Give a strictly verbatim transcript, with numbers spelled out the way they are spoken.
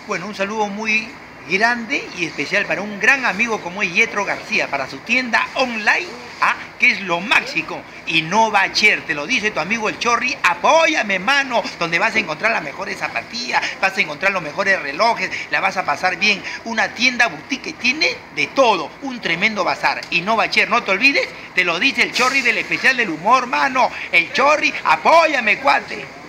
Bueno, un saludo muy grande y especial para un gran amigo como es Yetro García, para su tienda online, ¿ah? Que es lo máximo. Innovacher, te lo dice tu amigo el Chorri, apóyame, mano, donde vas a encontrar las mejores zapatillas, vas a encontrar los mejores relojes, la vas a pasar bien. Una tienda boutique que tiene de todo, un tremendo bazar. Innovacher, no te olvides, te lo dice el Chorri del especial del humor, mano. El Chorri, apóyame, cuate.